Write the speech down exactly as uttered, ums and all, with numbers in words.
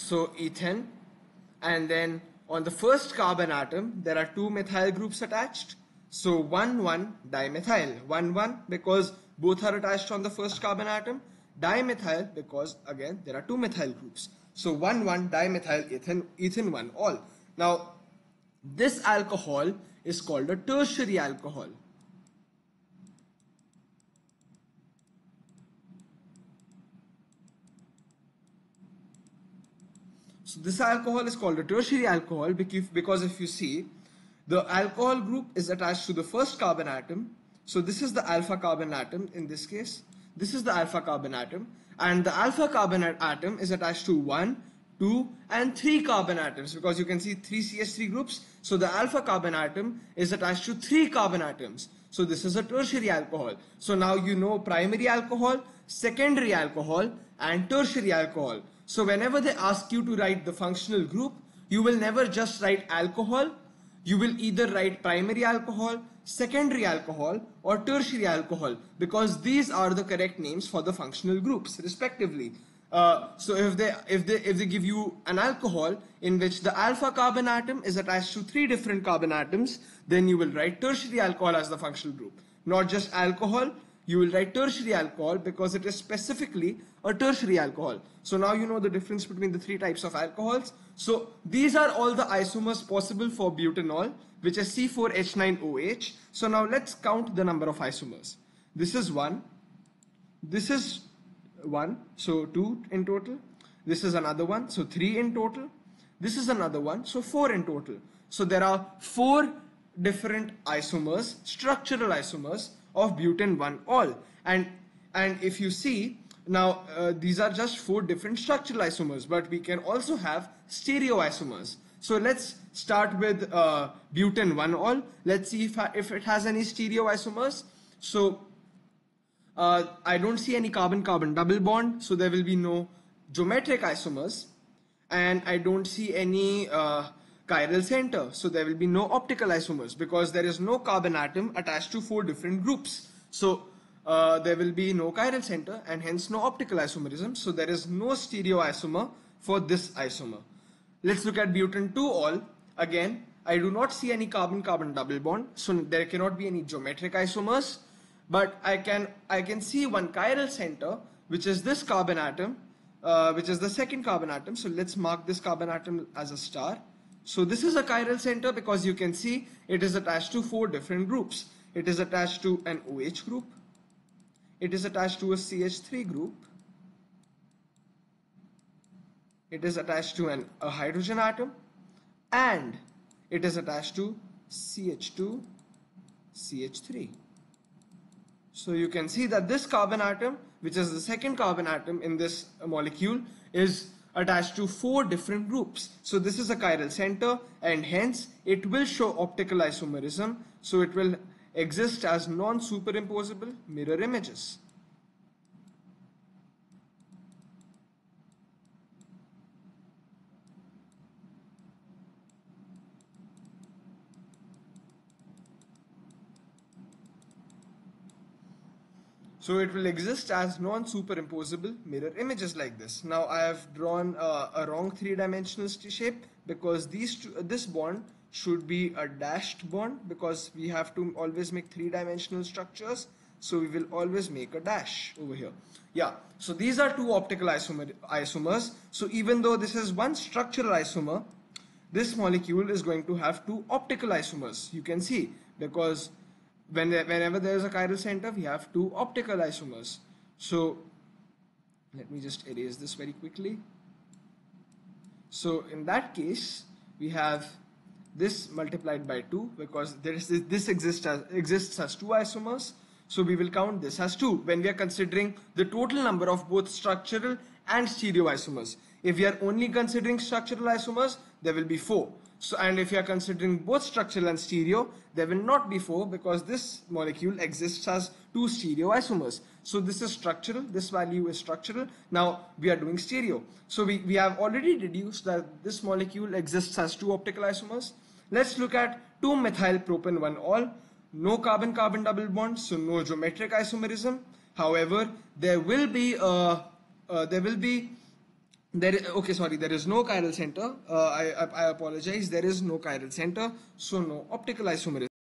so ethane, and then on the first carbon atom there are two methyl groups attached, so one one dimethyl, one one because both are attached on the first carbon atom, dimethyl because again there are two methyl groups, so one one dimethyl ethane, ethane one all. Now this alcohol is called a tertiary alcohol. So this alcohol is called a tertiary alcohol because if you see, the alcohol group is attached to the first carbon atom. So this is the alpha carbon atom in this case. This is the alpha carbon atom, and the alpha carbon atom is attached to one, two and three carbon atoms because you can see three C H three groups. So the alpha carbon atom is attached to three carbon atoms. So this is a tertiary alcohol. So now you know primary alcohol, secondary alcohol and tertiary alcohol. So whenever they ask you to write the functional group, you will never just write alcohol. You will either write primary alcohol, secondary alcohol or tertiary alcohol because these are the correct names for the functional groups respectively. Uh, so if they if they if they give you an alcohol in which the alpha carbon atom is attached to three different carbon atoms, then you will write tertiary alcohol as the functional group. Not just alcohol, you will write tertiary alcohol because it is specifically a tertiary alcohol. So now you know the difference between the three types of alcohols. So these are all the isomers possible for butanol, which is C four H nine O H. So now let's count the number of isomers. This is one, this is one, so two in total. This is another one, so three in total. This is another one, so four in total. So there are four different isomers, structural isomers of butane one all. And and if you see now, uh, these are just four different structural isomers, but we can also have stereoisomers. So let's start with uh, butane one all. Let's see if, if it has any stereoisomers. So uh, I don't see any carbon-carbon double bond, so there will be no geometric isomers. And I don't see any uh, chiral center, so there will be no optical isomers because there is no carbon atom attached to four different groups. So uh, there will be no chiral center and hence no optical isomerism. So there is no stereoisomer for this isomer. Let's look at butane two all. Again, I do not see any carbon-carbon double bond, so there cannot be any geometric isomers. But I can I can see one chiral center, which is this carbon atom, uh, which is the second carbon atom. So let's mark this carbon atom as a star. So this is a chiral center because you can see it is attached to four different groups. It is attached to an OH group. It is attached to a C H three group. It is attached to an, a hydrogen atom. And it is attached to C H two, C H three. So you can see that this carbon atom, which is the second carbon atom in this molecule, is attached to four different groups. So this is a chiral center and hence it will show optical isomerism. So it will exist as non-superimposable mirror images. So it will exist as non-superimposable mirror images like this. Now I have drawn uh, a wrong three-dimensional shape because these two, uh, this bond should be a dashed bond because we have to always make three-dimensional structures. So we will always make a dash over here. Yeah, so these are two optical isomer isomers. So even though this is one structural isomer, this molecule is going to have two optical isomers. You can see because When there, whenever there is a chiral center, we have two optical isomers. So let me just erase this very quickly. So in that case, we have this multiplied by two because there is this, this exists as, exists as two isomers. So we will count this as two when we are considering the total number of both structural and stereoisomers. If we are only considering structural isomers, there will be four. So, and if you are considering both structural and stereo, there will not be four because this molecule exists as two stereoisomers. So this is structural, this value is structural. Now we are doing stereo. So we, we have already deduced that this molecule exists as two optical isomers. Let's look at two methyl propane one all. No carbon-carbon double bond, so no geometric isomerism. However, there will be a, uh, there will be There, okay, sorry, there is no chiral center. Uh, I, I I apologize. There is no chiral center, so no optical isomerism.